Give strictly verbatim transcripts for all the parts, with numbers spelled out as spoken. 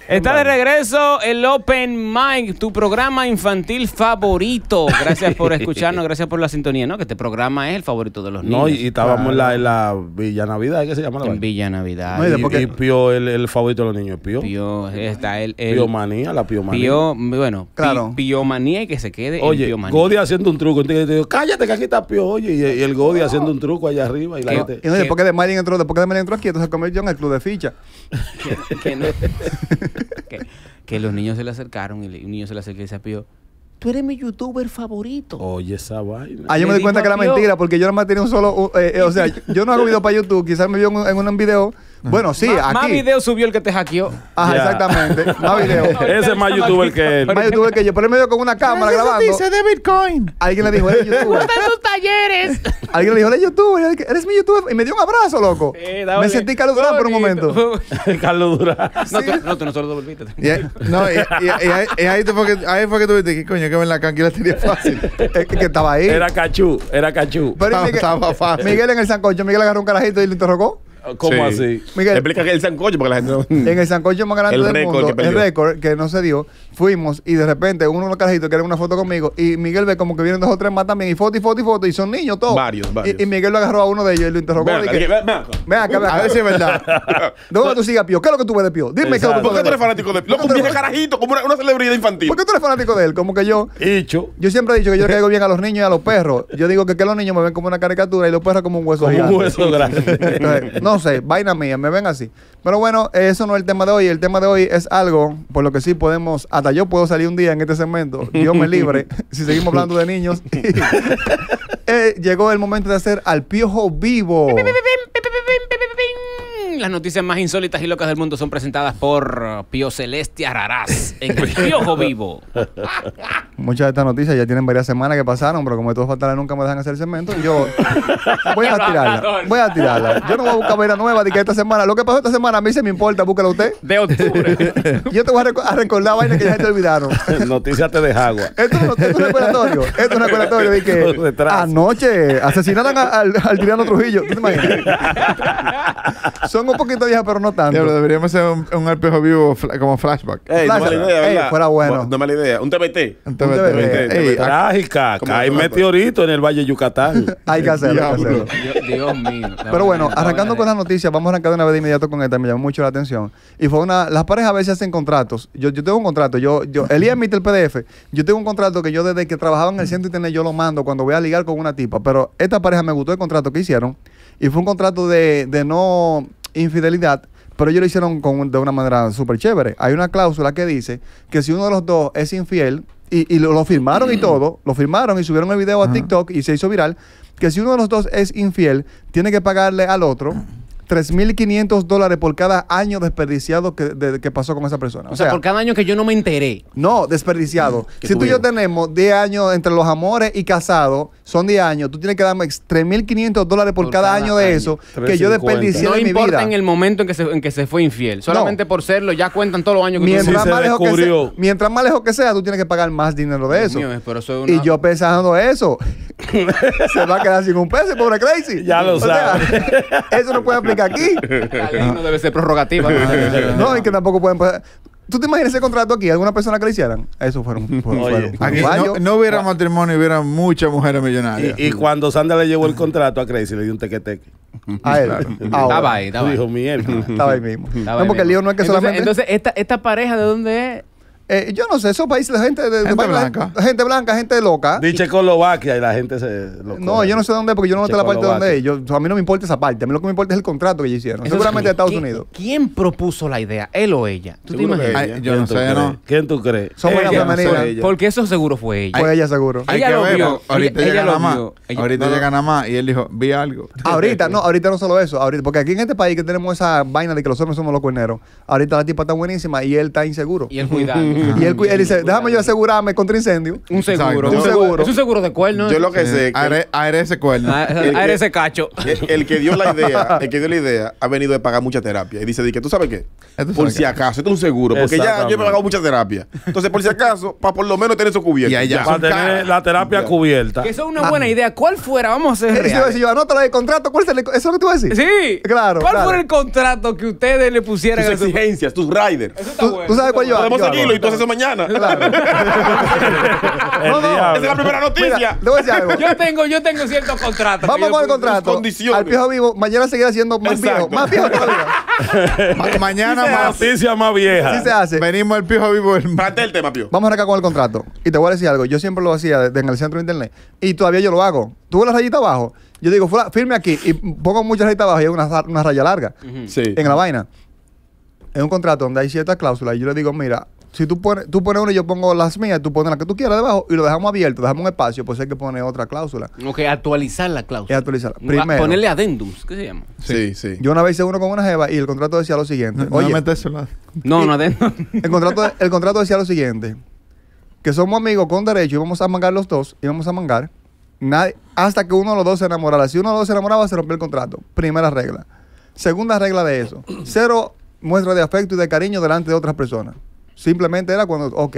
Está de regreso el Open Mic, tu programa infantil favorito. Gracias por escucharnos, gracias por la sintonía, ¿no? Que este programa es el favorito de los niños. No, y, y estábamos claro. en, la, en la Villa Navidad, ¿qué se llama? La en Villa Navidad. No, y, y, y Pío, el, el favorito de los niños, Pío. Pío, está el... el Piomanía, la Piomanía. Pío, bueno, claro. Piomanía y que se quede oye, en Piomanía. Godi haciendo un truco. Entonces te digo, cállate que aquí está Pío, oye. Y, y el Godi no. haciendo un truco allá arriba y la gente... Y no, después que de Marín entró, después que de Marín entró aquí, entonces se convirtió en el club de ficha. que, que, no, que, que los niños se le acercaron y un niño se le acercó y dice, Pío, tú eres mi youtuber favorito. Oye, esa vaina. Ah, yo me di cuenta que era mentira, porque yo no me tenía un solo... Eh, eh, o sea, yo no hago video para YouTube. Quizás me vio en un, en un video... Bueno, sí, Ma, aquí. Más video subió el que te hackeó. Ajá, yeah. exactamente. Más video. Ese es más youtuber que él. Más youtuber que yo. Pero él me dio con una cámara grabando. Dice de Bitcoin. Alguien le dijo, eres youtuber. ¿Cómo están tus talleres? Alguien le dijo, eres youtuber. Eres mi youtuber. Y me dio un abrazo, loco. Sí, me sentí Carlos Durán por un momento. Carlos Durán. No, tú, no, tú no solo lo volviste. Yeah. No, y, y, y, ahí, y ahí, fue que, ahí fue que tú viste que coño, que en la canquila tenía fácil. Es que estaba ahí. Era cachú, era cachú. Pero Miguel, estaba fácil. Miguel en el sancocho, Miguel agarró un carajito y lo interrogó. ¿Cómo sí. así? Miguel, explica que el sancocho porque la gente no... En el sancocho más grande el del récord mundo, que el récord que no se dio, fuimos y de repente uno de los carajitos quiere una foto conmigo y Miguel ve como que vienen dos o tres más también y foto y foto y foto y son niños todos. Varios, varios. Y, y Miguel lo agarró a uno de ellos y lo interrogó. Ven acá, que, ven acá. Ven acá, ven acá. A ver si es verdad. ¿De dónde tú sigas Pío? ¿Qué es lo que tú ves de Pío? Dime Exacto. qué es lo que ¿Por qué tú eres fanático de Pío? Loco, un viejo carajito, como una, una celebridad infantil. ¿Por qué tú eres fanático de él? Como que yo... Hicho. Yo siempre he dicho que yo le caigo bien a los niños y a los perros. Yo digo que, que los niños me ven como una caricatura y los perros como un hueso como gigante. un hueso grande. Entonces, no sé, vaina mía, me ven así. Pero bueno, eso no es el tema de hoy. El tema de hoy es algo por lo que sí podemos, hasta yo puedo salir un día en este segmento, Dios me libre, si seguimos hablando de niños. eh, llegó el momento de hacer al Piojo Vivo. Las noticias más insólitas y locas del mundo son presentadas por Pío Celeste Araraz en el Piojo Vivo. Muchas de estas noticias ya tienen varias semanas que pasaron, pero como todos fatales nunca me dejan hacer el segmento, yo voy a tirarla. Voy a tirarla. Yo no voy a buscar vaina nueva de que esta semana, lo que pasó esta semana a mí se me importa, búscalo usted. De octubre. Yo te voy a, rec a recordar vainas que ya te olvidaron. Noticias te deja agua. Esto, esto es un recordatorio. Esto es un recordatorio de que anoche asesinaron a, al, al tirano Trujillo. ¿Tú te imaginas? Son un poquito viejas, pero no tanto. Diablo, deberíamos hacer un, un al Piojo Vivo fla, como flashback. Ey, no mala idea, ¿verdad? Ey, fuera bueno. No mala idea. Un T B T. Un T B T. Trágica. Cae meteorito en el Valle de Yucatán. Hay que hacerlo. Hay que hacerlo. Dios, Dios mío. Pero bueno, arrancando con las noticias, vamos a arrancar de una vez de inmediato con esta. Me llamó mucho la atención. Y fue una... Las parejas a veces hacen contratos. Yo, yo tengo un contrato. Yo, yo, Elías emite el P D F. Yo tengo un contrato que yo desde que trabajaba en el centro internet yo lo mando cuando voy a ligar con una tipa. Pero esta pareja me gustó el contrato que hicieron. Y fue un contrato de, de no infidelidad. Pero ellos lo hicieron con, de una manera súper chévere. Hay una cláusula que dice que si uno de los dos es infiel, y, y lo, lo firmaron y todo, lo firmaron y subieron el video a uh-huh. TikTok y se hizo viral, que si uno de los dos es infiel, tiene que pagarle al otro tres mil quinientos dólares por cada año desperdiciado que, de, que pasó con esa persona. O, o sea, sea, por cada año que yo no me enteré. No, desperdiciado. Si tú y yo tenemos diez años entre los amores y casados, son diez años, tú tienes que darme tres mil quinientos dólares por, por cada, cada año de año. Eso que yo desperdicié no de mi vida. No importa en el momento en que, se, en que se fue infiel. Solamente no. por serlo, ya cuentan todos los años que mientras tú más lejos que sea, Mientras más lejos que sea, tú tienes que pagar más dinero de eso. Mío, pero eso es una... Y yo pensando eso, se va a quedar sin un peso, pobre Crazy. Ya lo o sabes. Sea, eso no puede aplicar aquí. La ley no debe ser prorrogativa. No, no, y que tampoco pueden... ¿Tú te imaginas ese contrato aquí? ¿Alguna persona que lo hicieran? Eso fueron... fueron, Oye, fueron aquí no, no hubiera matrimonio, hubiera muchas mujeres millonarias. Y, y cuando Sandra le llevó el contrato a Crazy, le dio un tequeteque. A él. Claro. Estaba ahí, estaba ahí. Dijo, mierda. Estaba ahí mismo. Estaba no, porque ahí el lío no es que entonces, solamente... Entonces, esta, ¿esta pareja de dónde es? Eh, yo no sé, esos países de gente de, gente de blanca. Gente, gente blanca, gente loca. Dice Checoslovaquia y la gente se lo No, yo no sé dónde, porque yo no noté la parte de dónde es. Yo, a mí no me importa esa parte. A mí lo que me importa es el contrato que ellos hicieron. Entonces, seguramente de Estados ¿quién, Unidos. ¿Quién propuso la idea? ¿Él o ella? ¿Tú te imaginas? Ay, yo no sé, ¿no? ¿Quién tú crees? Son buenas femeninas. Porque eso seguro fue ella. Fue ella seguro. Hay ella que lo ver, vio. ahorita Ella, llega ella nada más. vio. Ella, ahorita no, llega nada más y él dijo, vi algo. Ahorita, no, ahorita no solo eso. Ahorita, porque aquí en este país que tenemos esa vaina de que los hombres somos los cuerneros, ahorita la tipa está buenísima y él está inseguro. Y él cuidando. Y él, él dice, déjame yo asegurarme contra incendio. Un seguro. Un Un seguro. Es un seguro de cuerno. Yo lo que sé que Aire, aire ese cuerno. Ah, el ah, que- ese cacho. el, el que dio la idea, el que dio la idea ha venido de pagar mucha terapia y dice di que tú sabes qué, Esto por sabe si qué. acaso, esto es un seguro, porque ya yo he Exactamente. pagado mucha terapia. Entonces, por si acaso, para por lo menos tener eso cubierto. Y ahí ya Ya. Para tener la terapia cubierta. Que eso es una buena idea. ¿Cuál fuera? Vamos a hacer Eso iba a reales. decir yo, anótalo de contrato. ¿Cuál es el- ¿Eso es lo que tú vas a decir? Sí. Claro, ¿Cuál claro. fuera el contrato que ustedes le pusieran Tus a su... exigencias, tus riders. Eso está ¿Tú, bueno, tú sabes eso cuál yo está hago? Podemos Yo hago. seguirlo y tú haces eso mañana. El No, no, diablo. Esa es la primera noticia. Mira, te voy a decir algo. Yo tengo, yo tengo ciertos contratos. que Vamos yo con el pongo- contrato. condiciones. Al viejo vivo, mañana seguirá siendo más Exacto. viejo. Más viejo todavía. Ma- mañana La más. noticia más vieja. Así se hace. Venimos al Piojo Vivo. el- Párate el tema, Pío. Vamos a arrancar con el contrato. Y te voy a decir algo. Yo siempre lo hacía de- de- en el centro de internet. Y todavía yo lo hago. Tú ves la rayita abajo. Yo digo, "Fula- firme aquí. Y pongo muchas rayitas abajo y hay una, una raya larga Sí. en la vaina. Es un contrato donde hay ciertas cláusulas. Y yo le digo, mira, si tú pones, tú pones una y yo pongo las mías, tú pones las que tú quieras debajo y lo dejamos abierto, dejamos un espacio, pues hay que poner otra cláusula. Ok, actualizar la cláusula. Y actualizarla. A- Primero. Ponerle adendums. ¿Qué se llama? Sí, sí. Yo una vez hice uno con una jeva y el contrato decía lo siguiente. No, no Oye, metes eso, la- No, no adendum. el contrato, el contrato decía lo siguiente. Que somos amigos con derecho y vamos a mangar los dos. Y vamos a mangar. Nadie, hasta que uno de los dos se enamorara. Si uno de los dos se enamoraba, se rompió el contrato. Primera regla. Segunda regla de eso. Cero muestra de afecto y de cariño delante de otras personas. Simplemente era cuando, ok.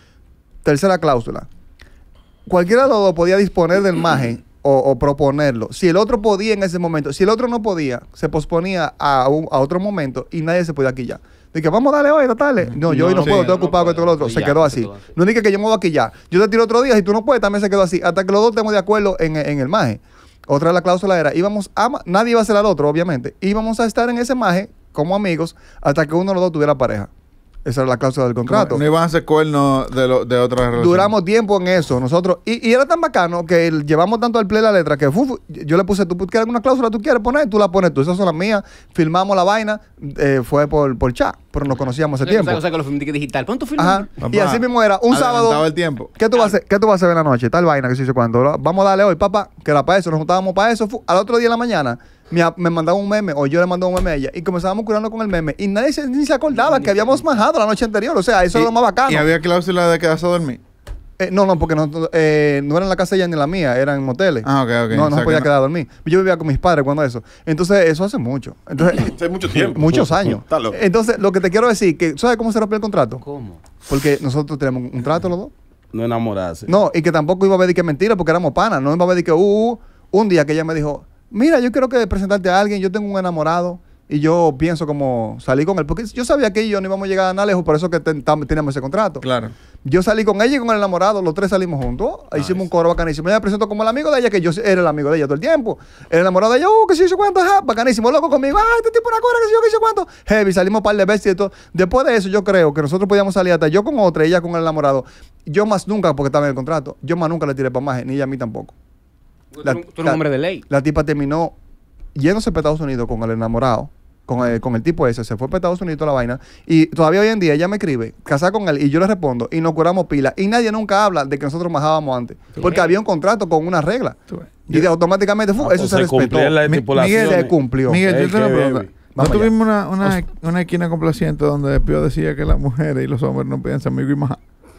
Tercera cláusula. Cualquiera de los dos podía disponer del margen o, o proponerlo. Si el otro podía en ese momento, si el otro no podía, se posponía a, un- a otro momento y nadie se podía quillar. De que vamos a darle hoy, esta tarde. No, yo hoy no, No, puedo, sí, estoy no ocupado puedo. con todo lo otro. Sí, Se ya, quedó se así. quedó así. No dije que yo me voy a quillar. Yo te tiro otro día, si tú no puedes, también se quedó así. Hasta que los dos estemos de acuerdo en, en el margen. Otra de la cláusula era, íbamos a, ma- nadie iba a ser al otro, obviamente. Íbamos a estar en ese margen como amigos hasta que uno de los dos tuviera pareja. Esa era la cláusula del contrato. No iban a hacer cuernos de, lo, de otras relaciones. Duramos tiempo en eso, nosotros. Y, y era tan bacano que el- llevamos tanto al play la letra que fu, fu, yo le puse, tú quieres alguna cláusula, tú quieres poner, tú la pones tú. Esas son las mías. Filmamos la vaina, eh, fue por, por chat, pero nos conocíamos hace O sea, tiempo. O sea, que lo filmé digital. Pon tu film. Ajá. Papá, Y así mismo era, un adelantado sábado. el tiempo. ¿Qué tú, vas a hacer, ¿Qué tú vas a hacer en la noche? Tal vaina que se hizo cuando. Vamos a darle hoy, papá, que era para eso, nos juntábamos para eso. Fu, al otro día en la mañana, me, a- me mandaba un meme, o yo le mandaba un meme a ella, y comenzábamos curando con el meme. Y nadie se, ni se acordaba que habíamos majado la noche anterior. O sea, eso es lo más bacano. Y había cláusula de quedarse a dormir. Eh, no, no, porque no, eh, no era en la casa de ella ni en la mía, eran en moteles. Ah, ok, ok. No, O no sea se podía que no- quedar a dormir. Yo vivía con mis padres cuando eso. Entonces, eso hace mucho. Entonces, Hace mucho tiempo. muchos años. Está loco. Entonces, lo que te quiero decir, que ¿sabes cómo se rompió el contrato? ¿Cómo? Porque nosotros tenemos un trato los dos. No enamorarse. No, y que tampoco iba a ver de que mentira porque éramos panas. No iba a ver de que, uh, uh, un día que ella me dijo, mira, yo quiero que presentarte a alguien, yo tengo un enamorado y yo pienso como salir con él. Porque yo sabía que ella y yo no íbamos a llegar a nada lejos, por eso que ten- tam- teníamos ese contrato. Claro. Yo salí con ella y con el enamorado, los tres salimos juntos. Hicimos un coro bacanísimo. Ella me presentó como el amigo de ella, que yo era el amigo de ella todo el tiempo. El enamorado de ella, uh, que se hizo cuánto, ajá, bacanísimo, loco conmigo. Ah, este tipo una cora, que se yo, que se cuánto. Heavy, salimos un par de veces y todo. Después de eso, yo creo que nosotros podíamos salir hasta yo con otra, ella con el enamorado. Yo más nunca, porque estaba en el contrato, yo más nunca le tiré para más, ni ella a mí tampoco. Tú La- eres un- tú eres la- un hombre de ley. La tipa terminó yéndose para Estados Unidos con el enamorado, con el, con el tipo ese, se fue para Estados Unidos toda la vaina. Y todavía hoy en día ella me escribe, casada con él, y yo le respondo, y nos curamos pila. Y nadie nunca habla de que nosotros majábamos antes. Porque había un contrato con una regla. Tú ves. Y de automáticamente fu, Ah, eso pues se se respetó. cumplían las Mi- estipulaciones. Se cumplió. Miguel, Ey, yo tengo qué una pregunta. baby. ¿No Vamos allá. tuvimos una, una, una esquina complaciente donde Pío decía que las mujeres y los hombres no podían ser amigos y majar?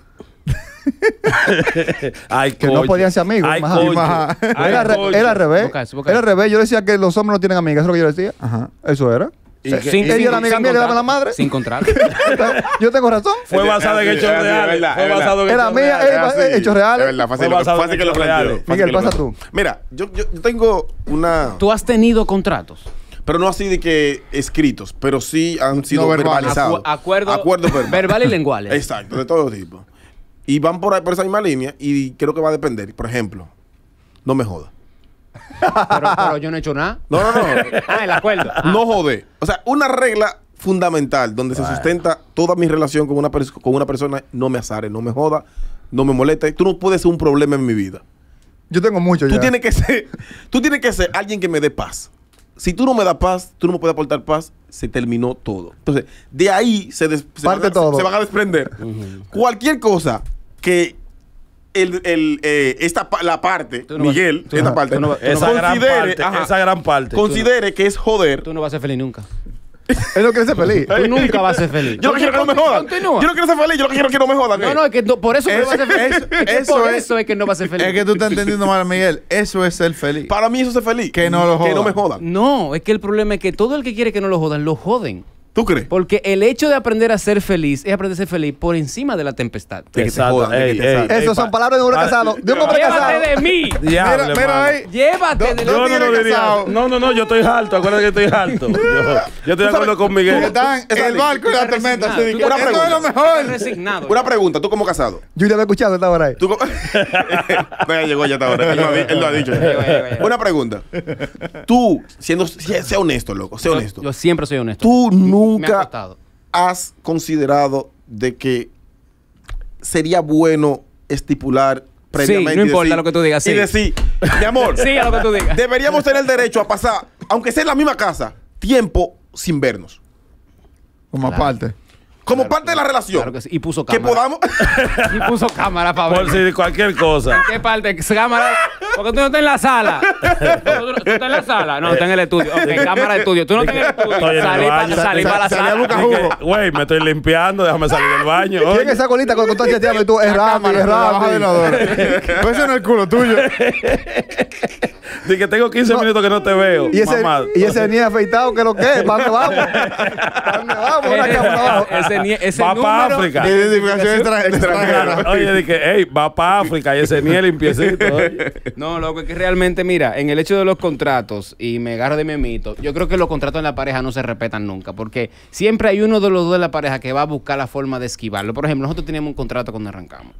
Ay, Que no coño. podían ser amigos, Ay, majá. coño. Majá. Ay, Era, re- coño. era al revés. Boca eso, boca Era al eso. revés. Yo decía que los hombres no tienen amigas. Eso es lo que yo decía. Ajá. Eso era. Y Se- que- Sin- ella sin- era la amiga sin mía que le daba la contrato. madre. Sin contrato. Yo tengo razón. Fue basado en Es hechos así, es reales. verdad, Fue es verdad. basado en Era hechos mía, reales. eh, así. hechos reales. Es verdad, fácil, Fue que lo- basado en fácil que lo hechos planteó. reales. fácil Miguel, que lo pasa planteó. tú. Mira, yo, yo, yo tengo una... Tú has tenido contratos. Pero no así de que escritos, pero sí han sido No verbales. verbalizados. Acu- acuerdo, Acuerdos verbales. verbal y lenguales. Exacto, de todo tipo. Y van por, ahí, por esa misma línea y creo que va a depender. Por ejemplo, no me joda. Pero, pero yo no he hecho nada. No, no, no. Ah, el acuerdo. Ah. No jode. O sea, una regla fundamental donde se sustenta toda mi relación con una, pers- con una persona, no me azare, no me joda, no me moleste. Tú no puedes ser un problema en mi vida. Yo tengo mucho Tú ya. tienes que ser, tú tienes que ser alguien que me dé paz. Si tú no me das paz, tú no me puedes aportar paz, se terminó todo. Entonces, de ahí se, des- se, Parte van, a, todo. se van a desprender cualquier cosa que el, el, eh, esta pa- la parte, Tú no vas- Miguel, tú esta no- parte, tú no vas- tú no Esa vas- gran considere, parte, ajá, esa gran parte. considere que es joder. Tú no vas a ser feliz nunca. Él no quiere ser feliz. Tú nunca vas a ser feliz. Yo no quiero que no me jodan. Continúa. Yo no quiero ser feliz, yo no quiero que no me jodan. No, ¿eh? no, es que no- por eso que no Es- va a ser feliz. es- Es que eso por es- eso es que no va a ser feliz. Es que tú estás entendiendo mal, Miguel. Eso es ser feliz. Para mí eso es ser feliz. Que no lo Que no jodan. me jodan. No, es que el problema es que todo el que quiere que no lo jodan, lo joden. ¿Tú crees? Porque el hecho de aprender a ser feliz es aprender a ser feliz por encima de la tempestad. De que te Exacto. jodan, de que Ey, te ey, salgan. ey, Esos son pa- palabras de un hombre pa- casado. De un hombre casado. Llévate de mí. Diablo, Mira, mira hermano. ahí. Llévate de No Yo no tiene lo diría. casado. No, no, no, yo estoy alto. Acuérdate que estoy alto. Yo, yo estoy de acuerdo con Que Miguel. están en el barco y la Estás tormenta. resignado. así de Tú que, una esto es pregunta. lo mejor. Resignado. Una pregunta, tú como casado. Yo ya había escuchado esta hora ahí. Tú como... No, ya llegó ya hasta ahora. Él lo ha di- él lo ha dicho. Ya llegó, ya llegó, ya llegó. Una pregunta. Tú, siendo... Sea sea honesto, loco. Sea honesto. Yo, yo siempre soy honesto. Tú Me ha nunca costado. has considerado de que sería bueno estipular previamente. Sí, no y importa decir- lo que tú digas, sí. Y decir, mi amor, Sí, a lo que tú digas. deberíamos tener el derecho a pasar, aunque sea en la misma casa, tiempo sin vernos. Como Claro. aparte. Como Claro, parte de la relación. Claro que sí. Y puso Que cámara. podamos. Y puso cámara para Por ver. si cualquier cosa. ¿Qué parte? Cámara. Porque tú no estás en la sala. ¿Tú, tú estás en la sala? No, estás en el estudio. Ok, cámara de estudio. Tú no estás en el estudio. Estoy en el Salí baño. para salí Sa- pa la salí a sala. buscar Dije, jugo. Güey, me estoy limpiando, déjame salir del baño. ¿Quién Oye, es esa colita cuando tú estás chateando y tú es La Randy, cámara, es debajo del Randy? inodoro. Pues eso no es el culo tuyo. Dije que tengo quince No. minutos que no te veo. Y ese, mamá. y ese ni afeitado que lo que es. ¿Para dónde vamos? ¿Para dónde vamos? Una cámara abajo. Ese, ni- ese Va para número- África. Identificación extra- extranjera. Oye, dije, hey, va para África y ese ni el limpiecito. oye. No, loco, es que realmente, mira, en el hecho de los contratos, y me agarro de mi mito, yo creo que los contratos en la pareja no se respetan nunca, porque siempre hay uno de los dos de la pareja que va a buscar la forma de esquivarlo. Por ejemplo, nosotros teníamos un contrato cuando arrancamos.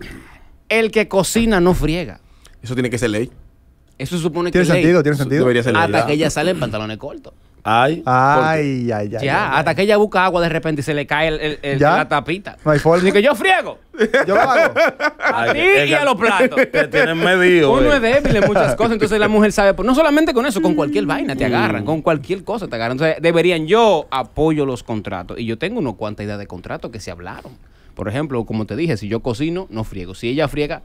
El que cocina no friega. Eso tiene que ser ley. Eso supone que Tiene es ley. sentido, tiene sentido. Debería ser ley. Hasta que ella sale en pantalones cortos. Ay. Ay, ay, ay. Ya, ay, ay. hasta que ella busca agua de repente y se le cae el, el- el- ¿Ya? la tapita. No hay forma. Así que yo friego. Yo lo hago. A Ay, ti es y que a los platos. Te tienen medido. Uno eh. es débil en muchas cosas, entonces la mujer sabe, pues, no solamente con eso, con cualquier vaina te agarran, con cualquier cosa te agarran. Entonces deberían, yo apoyo los contratos y yo tengo unos cuantas ideas de contratos que se hablaron. Por ejemplo, como te dije, si yo cocino, no friego. Si ella friega,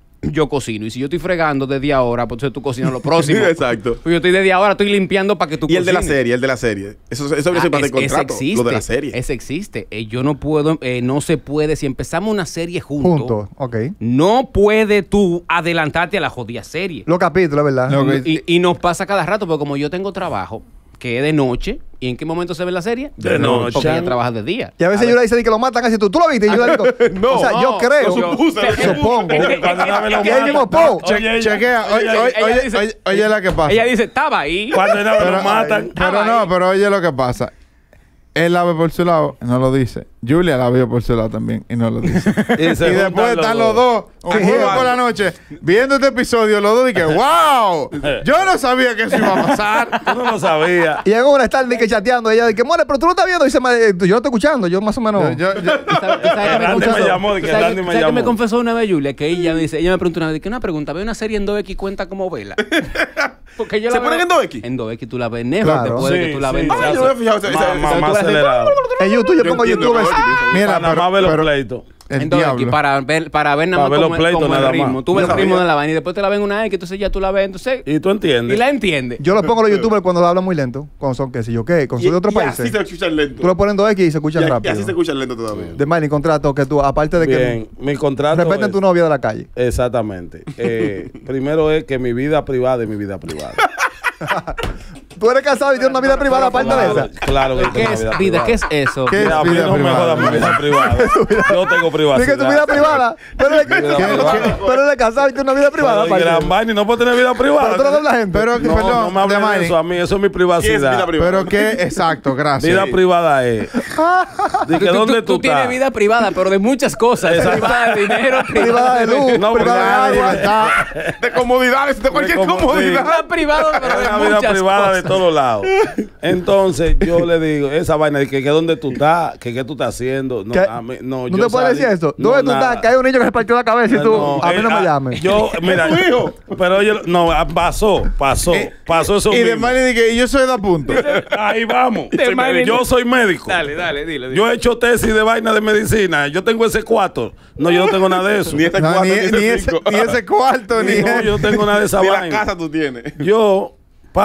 yo cocino. Y si yo estoy fregando desde ahora, pues entonces tú cocinas lo próximo. Exacto. Pues yo estoy desde ahora, estoy limpiando para que tú Y el de la cocines. serie, el de la serie. Eso, eso debería Ah, ser parte es- del ese contrato. existe, Lo de la serie. ese existe. Eh, yo no puedo, eh, no se puede, si empezamos una serie juntos, Juntos, ok. no puede tú adelantarte a la jodida serie. Los capítulos, ¿verdad? Lo que- Y, y nos pasa cada rato, porque como yo tengo trabajo, que es de noche, ¿y en qué momento se ve la serie? De noche. Porque ella trabaja de día. Y a veces yo le dice que lo matan así. ¿Tú, tú lo viste? Y yo le digo, No. o sea, yo No, creo, yo- supuse, lo supongo. Porque cuando una vez lo Y ahí mismo matan- po. Oye, ella- Chequea. Oye, ella- oye, ella oye, dice- oye, oye la que pasa. Ella dice, estaba ahí. Cuando una vez Pero, lo matan. pero no, pero oye lo que pasa. Él la ve por su lado, no lo dice. Julia la vio por su lado también y no lo dice. Y, se Y después juntan están los dos, un Qué jueves jeva. por la noche, viendo este episodio, los dos, y que ¡wow! Yo no sabía que eso iba a pasar. Tú no lo sabías. Y en una estar que chateando, ella dice, more, pero tú lo estás viendo. Y dice, "Madre, yo lo estoy escuchando, yo más o menos. Yo- yo- ¿Tú sabes- tú sabes que me Randy confesó? me llamó, de que ¿Tú sabes- Randy me tú sabes que me llamó. confesó una vez, Julia, que ella me dice, ella me preguntó una vez, que una pregunta, ¿ve una serie en dos equis cuenta como vela? Porque yo ¿Se la veo- ponen en dos equis? En dos equis tú la ves, Nefo, Claro. que puede que Sí, tú la sí, ves. se Ay, hace yo me he fijado, esa- más- esa- más- esa- más tú la- acelerado. En YouTube yo Yo pongo entiendo YouTube. que así. Mira, Para nada pero- más ver los pero- pleitos. el En dos X, diablo. para ver, para ver nada Para más ver como, los pleitos como el nada más. ritmo. Tú ves No el ritmo sabía. de la vaina y después te la ven una X, entonces ya tú la ves, entonces... Y tú entiendes. Y la entiendes. Yo lo pongo a los youtubers cuando hablan muy lento, cuando son, qué sé yo qué, cuando son de otros y así países. se escucha lento. Tú lo pones en dos X y se escuchan Y- y rápido. así se escucha lento todavía. De más, ni contrato que tú, aparte de Bien, que mi contrato respeten es- tu novia de la calle. Exactamente. Eh, primero es que mi vida privada es mi vida privada. Tú eres casado y tienes una vida privada aparte de Claro, esa. claro que ¿Qué tengo es vida vida? privada. ¿Qué es eso? ¿Qué es Mira, a mí vida no me privada? jodan mi vida privada. Yo tengo privacidad. Dije tu vida privada. Pero eres, vida pero- privada. pero eres casado y tienes una vida privada Pero, y aparte. gran vaina y no puedo tener vida Pero tú no privada. la gente. Pero, No, perdón, no me hablen Damani, de eso a mí, eso es mi ¿Qué es vida privacidad. privada? pero qué, exacto, gracias. Vida privada es. Dije, Tú, ¿dónde tú, tú, tú tienes estás? vida privada, pero de muchas cosas. Exacto. Privada de dinero, Privada de luz, No, privada de Privada de agua. libertad. De comodidades, de cualquier De como- comodidad. Vida privada, pero Es de una vida muchas privada cosas. de todos lados. Entonces yo le digo, esa vaina de que, que dónde tú estás, que qué tú estás haciendo. No, ¿Qué? a mí- no, ¿No yo te puedes salí- decir eso? no, ¿Dónde tú nada. estás? Que hay un niño que se partió la cabeza y tú, No, a mí no eh, me ah, llames. Yo, mira, ¿Es tu hijo? pero yo, no, ah, pasó, pasó, Eh, pasó eso Y de mismo. Manny dije, y yo soy de punto. Ahí vamos. De Soy Manny- médico. Yo soy médico. Dale, dale, dilo. dilo. Yo he hecho tesis de vaina de medicina. Yo tengo ese cuarto. No, yo no tengo nada de eso. Ni este No, cuarto, ni, ni ni ese ese, cinco. ni ese cuarto, ni, No, yo no tengo nada de esa Ni la vaina. casa tú tienes. Yo, pa,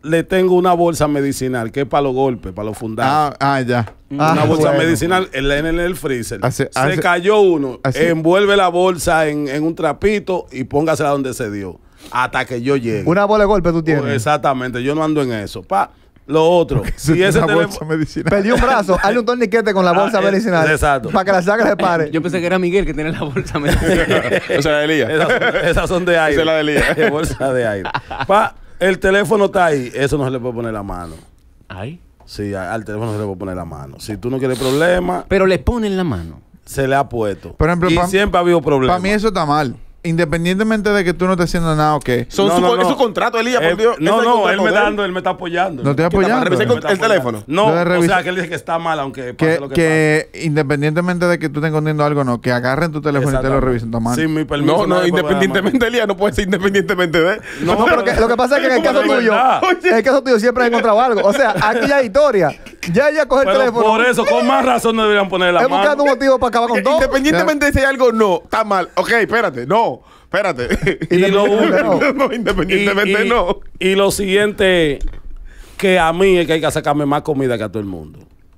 le tengo una bolsa medicinal que es para los golpes, para los fundados. Ah, ah, ya. Una Ah, bolsa bueno. medicinal en, la- en el freezer. Hace- se hace- cayó uno, así. envuelve la bolsa en, en un trapito y póngasela donde se dio. Hasta que yo llegue. Una bola de golpe tú tienes. Exactamente, yo no ando en eso. Pa, lo otro, si ese una teléfono- bolsa medicinal. Perdí un brazo, hazle un torniquete con la bolsa Ah, eh, medicinal. exacto. Para que la sangre se pare. Yo pensé que era Miguel que tiene la bolsa medicinal. O sea, la de Elías. Esas son, esas son de aire. Esa es la de Elías. De bolsa de aire. Pa, el teléfono está ahí, eso no se le puede poner la mano. Ay. Sí, a- al teléfono se le puede poner la mano. Si tú no quieres problemas, Pero le ponen la mano. se le ha puesto. Por ejemplo, y pa- siempre ha habido problemas. Para mí eso está mal. Independientemente de que tú no estés haciendo nada o qué. Son No, su, no, co- no. es su contrato, Elías, Eh, por Dios. no, Ese es el no, contrato él me de está dando, él me está apoyando. No estoy ¿Qué está, para apoyando. revisar Él me el, está el apoyando. teléfono? No, Yo de o revisar- sea, que él dice que está mal, aunque pase Que, lo que, que independientemente de que tú estés escondiendo algo, no, que agarren tu pase. teléfono y te lo Exactamente. revisen, está mal. Sin mi permiso. No, no, nadie puede poner la mano. independientemente, Elías, no puede ser independientemente de. No, pero que- lo que pasa es que en el Porque caso de tuyo, verdad. en el caso tuyo siempre has encontrado algo. O sea, aquí ya hay historia. Ya ella coge el Pero teléfono. por eso, con más razón no deberían poner la Es buscando mano. un motivo para acabar con todo. Independientemente de si hay algo, no, está mal. Ok, espérate, no, espérate. Y lo último. No, independientemente y, y- no. y lo siguiente, que a mí es que hay que sacarme más comida que a todo el mundo.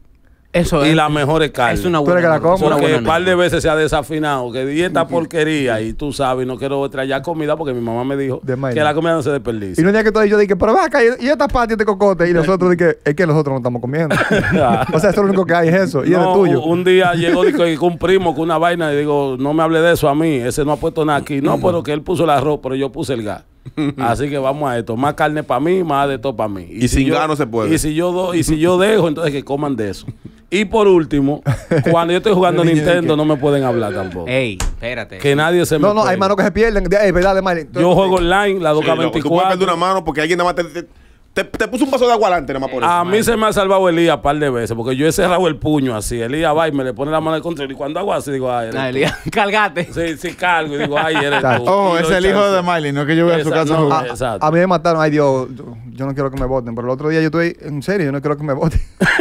Eso Y es. las mejores carnes. Es una Tú eres buena que la comes. una Porque buena un par de anécdota. veces se ha desafinado que di esta porquería y tú sabes, no quiero traer ya comida porque mi mamá me dijo De maíz. que la comida no se Y desperdicia. no día que todo yo dije, pero ve acá, y esta patio de cocote. Y nosotros dije, es que nosotros no estamos comiendo. O sea, eso es lo único que hay, es eso. Y es No, de tuyo. un día llegó dijo, que un primo con una vaina y digo, no me hable de eso a mí, ese no ha puesto nada aquí. No, pero que él puso el arroz, pero yo puse el gas. Así que vamos a esto, más carne para mí, más de todo para mí. Y sin gas no se puede. Y si yo do, y si yo dejo, entonces que coman de eso. Y por último, cuando yo estoy jugando El niño de Nintendo que- no me pueden hablar tampoco. Ey, espérate. Que nadie se me No, no, hay pegue. manos que se pierden. Es verdad, de Miley. Yo juego online, la Sí, loco, tú puedes perder dos K veinticuatro. una mano porque alguien nada más te, te, te- te puso un vaso de agua adelante, nada más por eso. A mí se me ha salvado Elías un par de veces porque yo he cerrado el puño así. Elías va y me le pone la mano al control y cuando hago así digo, ay, eres Ah, tú. Elías, cálgate. Sí, sí, cargo y digo, ay, eres tú. Oh, Y es lo el hijo chance. de Miley, no es que yo voy a su Exacto, casa a no, jugar. eh. Exacto. A mí me mataron. Ay, Dios, yo, yo no quiero que me voten. Pero el otro día yo estoy, en serio, yo no quiero que me voten.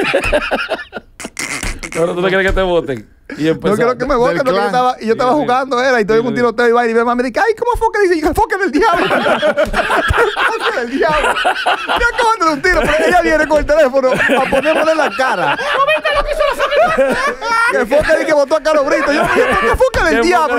Pero tú no quieres que te voten. Y No empezar. quiero que me voten. del Porque yo clan. estaba, y yo estaba Sí, sí. jugando, era, y estoy en un Sí, sí. tiroteo y va y mi mamá me dice, ay, ¿cómo fue que dice? El foque del diablo. El foque del diablo. Yo acabando de un tiro, pero ella viene con el teléfono a ponérmelo en la cara. ¿No viste lo que hizo la familia? Que foque de que votó a Carlos Brito. Yo, ¿qué foque del ¿Qué diablo?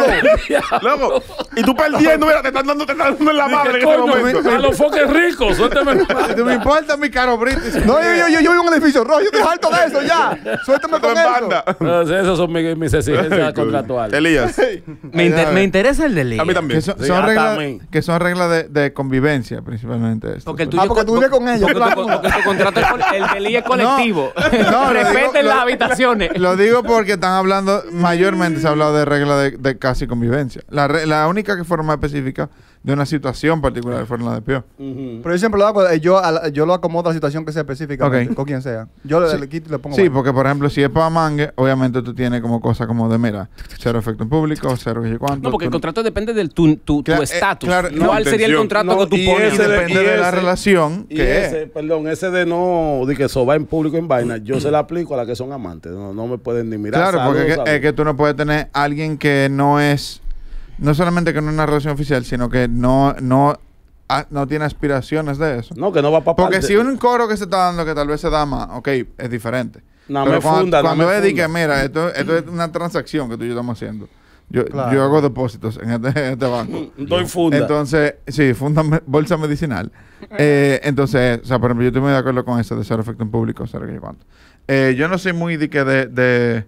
Loco, y tú perdiendo, mira, te están dando, te están dando en la madre en ¿Qué ese coño? momento. A los foques ricos, suéltame. No me importa mi caro Brito. No, yo, yo, yo, yo vivo en un edificio rojo, yo estoy harto de eso ya. Suéltame Tú con en eso. banda. Entonces, esas son mis, mis exigencias contractuales. Elías, Me, inter- me interesa el de Elías. a mí también. Que son, Sí, son hasta reglas, a mí. que son reglas de, de convivencia, principalmente. Esto. Porque el Ah, tuyo porque tú vives con ellos, Porque, tu- claro. porque tu contrato es col- el de Elías es colectivo. No, lo Respeten digo- las lo- habitaciones. Lo digo porque están hablando, mayormente se ha hablado de reglas de, de casi convivencia. La, re- la única que fue más específica de una situación particular fue la de Pío. Ujú. Pero yo siempre lo hago, eh, yo, a la- yo lo acomodo a la situación que sea específica Ok. con quien sea. Yo le, Sí. le quito y le pongo. Sí, bueno. porque por ejemplo, si es para mangue, obviamente tú tienes como cosas como de, mira, cero efecto en público, cero que sé cuánto. No, porque el tú contrato depende de tu tu- tu Claro, eh, estatus. claro, no, ¿Cuál sería el intención. contrato No, que tú y pones? Y ese de- depende de la ese- relación Y que ese, es. perdón, ese de no, de que eso va en público en vaina, yo se la aplico a las que son amantes. No, no me pueden ni mirar. Claro, porque Saludos, es que, saludos. es que tú no puedes tener alguien que no es, no solamente que no es una relación oficial, sino que no, no, ah, no tiene aspiraciones de eso. No, que no va para Porque si un coro que se está dando que tal vez se da más, ok, es diferente. No Pero me cuando, funda, no cuando me es de funda. que, mira, esto, esto es una transacción que tú y yo estamos haciendo. Yo, Claro. yo hago depósitos en este, en este banco. Doy funda. Entonces, sí, funda me- bolsa medicinal. Eh, entonces, o sea, por ejemplo, yo estoy muy de acuerdo con eso de cero efecto en público, cero que sé cuánto. Eh, yo no soy muy de que de, de,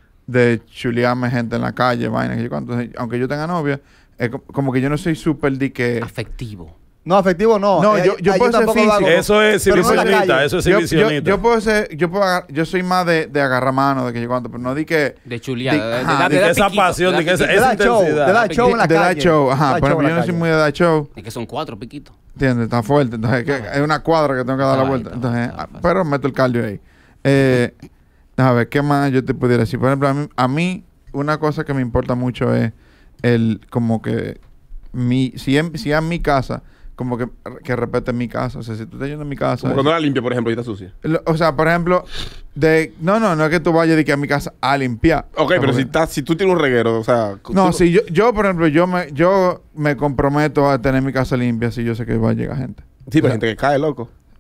de chulearme gente en la calle, vaina, que sé cuánto. Entonces, aunque yo tenga novia, es co- como que yo no soy súper de que... Afectivo. No, afectivo no. No, Eh, yo- yo eh, puedo ser tampoco lo hago. físico. Eso es Pero no en la exhibicionista, calle. eso es Yo, yo, exhibicionista. yo puedo ser, yo puedo agar- yo soy más de, de agarrar mano, de que yo cuánto, pero no di que... De chulear. de- De, de, ajá, dar- de de que dar esa piquito, pasión, de que esa- dar De esa dar show, intensidad. de dar show en la de dar calle. show, ajá. Dar Por show ejemplo, en yo la no soy calle. muy de dar show. Es que son cuatro piquitos. ¿Entiendes? Está fuerte. Entonces, es que es una cuadra que tengo que dar la Ay, vuelta. está Entonces, fácil, ah, está fácil. pero meto el cardio ahí. Eh, a ver, ¿qué más yo te pudiera decir? Por ejemplo, a mí, a mí una cosa que me importa mucho es el, como que, mi, si en, si en mi casa, como que, que respete mi casa. O sea, si tú estás yendo a mi casa... Como cuando la limpia, por ejemplo, y está sucia. lo- o sea, por ejemplo, de... No, no, no es que tú vayas de que a mi casa a limpiar. Ok, pero Como si, que- estás, si tú tienes un reguero, o sea... No, tú- si yo, yo, por ejemplo, yo me, yo me comprometo a tener mi casa limpia si yo sé que va a llegar gente. Sí, pero hay gente que cae, loco.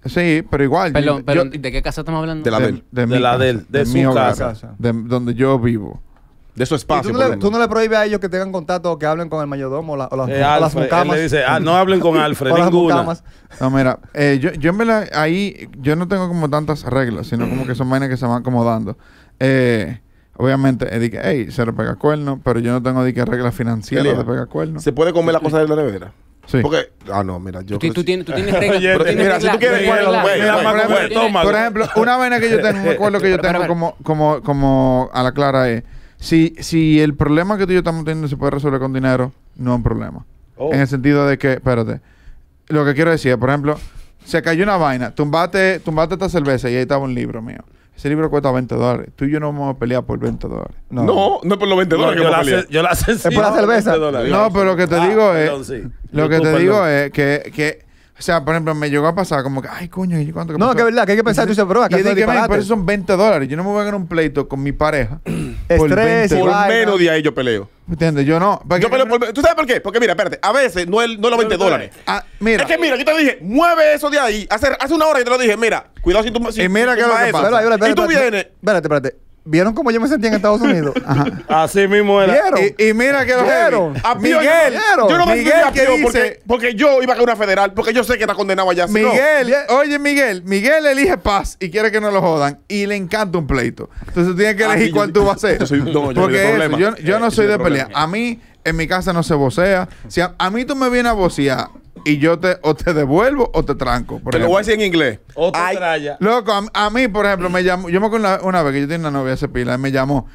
Sí, pero igual. Perdón, yo- perdón, yo- ¿de qué casa estamos hablando? De la de, de él. de De mi la casa, de él, de su mi hogar, casa. de donde yo vivo. De su ¿Y espacio. tú, no por le, ejemplo. tú no le prohíbes a ellos que tengan contacto o que hablen con el mayordomo o, la- o las, Eh, o las Alfred, él mucamas? le dice, ah, no hablen con Alfred, o las ninguna. mucamas. No, mira, eh, yo, yo en verdad, ahí, yo no tengo como tantas reglas, sino como que son vainas que se van acomodando. Eh, obviamente, eh, di que, hey, se le pega cuerno, pero yo no tengo di que reglas financieras Elia, de pegar cuerno. ¿Se puede comer la cosa de la nevera? Sí. Porque, ah, no, mira, yo Tú, creo tú que- tienes, tú tienes reglas. Oye, tú tienes mira, si tú reglas- quieres, reglas- bueno, güey, reglas- güey, reglas- güey, reglas- toma. Por ejemplo, una vaina que yo tengo, me acuerdo que yo Pero, tengo pero, como, como, como a la clara es, si, si el problema que tú y yo estamos teniendo se puede resolver con dinero, no es un problema. Oh. En el sentido de que, espérate, lo que quiero decir es, por ejemplo, se cayó una vaina, tumbate, tumbate esta cerveza y ahí estaba un libro mío. Ese libro cuesta veinte dólares. Tú y yo no vamos a pelear por veinte dólares. No, no, es por los veinte No, dólares yo, que la vamos a sé, yo la sé. sí, por la no, cerveza. veinte dólares. No, pero lo que te Ah, digo es, perdón, sí. lo que Tú, te perdón. digo es que, que, o sea, por ejemplo, me llegó a pasar como que, ay, coño, ¿y cuánto? No, que es verdad, que hay que pensar, tú dices, pero acá Y yo eso es dije, "Men, disparate". pero eso son veinte dólares. Yo no me voy a ganar un pleito con mi pareja. por Estrés, veinte Por vaina. menos de ahí yo peleo. ¿Entiendes? Yo no. Porque- Yo peleo por, ¿tú sabes por qué? Porque mira, espérate, a veces no es, no es los veinte dólares. Ah, mira. Es que mira, yo te dije, mueve eso de ahí. Hace, hace una hora que te lo dije, mira, cuidado si tú si, Y mira si qué es lo tumbas que eso. pasa. Espera, espera, Y tú espera, vienes. Espérate, espérate. ¿Vieron cómo yo me sentía en Estados Unidos? Así mismo era. ¿Vieron? Y, y mira que lo ¿Vieron? heavy. A Pío, Miguel, yo, yo no me Miguel fui a que Pío dice, porque, porque yo iba a una federal, porque yo sé que está condenado allá. si no. Miguel, Bien. oye Miguel, Miguel elige paz y quiere que no lo jodan y le encanta un pleito. Entonces tú tienes que Ah, elegir sí, cuál yo- tú vas a hacer. yo soy- no, yo soy de Porque eso, problema. yo, yo no Eh, soy yo de soy de pelea. problema. A mí, en mi casa no se vocea. Si a, a mí tú me vienes a vocear y yo te o te devuelvo o te tranco. Por Te lo ejemplo. voy a decir en inglés. Otra Ay, tralla. Loco, a, a mí, por ejemplo, me llamó. Yo me acuerdo una, una vez que yo tenía una novia hace pila, y me llamó.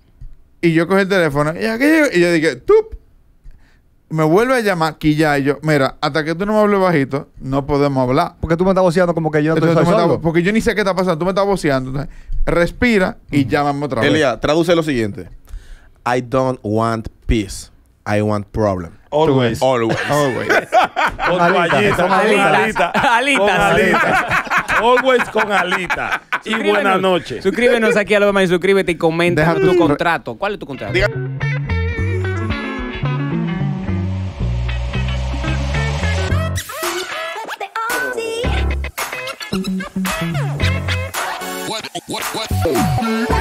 Y yo cogí el teléfono. Y, aquello, y yo dije, ¡tup! Me vuelve a llamar, quilla. Y yo, mira, hasta que tú no me hables bajito, no podemos hablar. Porque tú me estás voceando como que yo no Entonces, estoy tú me estás- sordo. porque yo ni sé qué está pasando. Tú me estás voceando. Entonces, respira y llámame otra vez. Elia, traduce lo siguiente. I don't want peace. I want problem. Always. Always. Always. Con Alitas, toallita, con con alitas. alita. Alitas. Con alita. Always con alita. Y Suscríbenos. buenas noches. Suscríbenos aquí a lo demás y suscríbete y comenta Deja tu tu- contrato. ¿Cuál es tu contrato? Diga- What, what, what?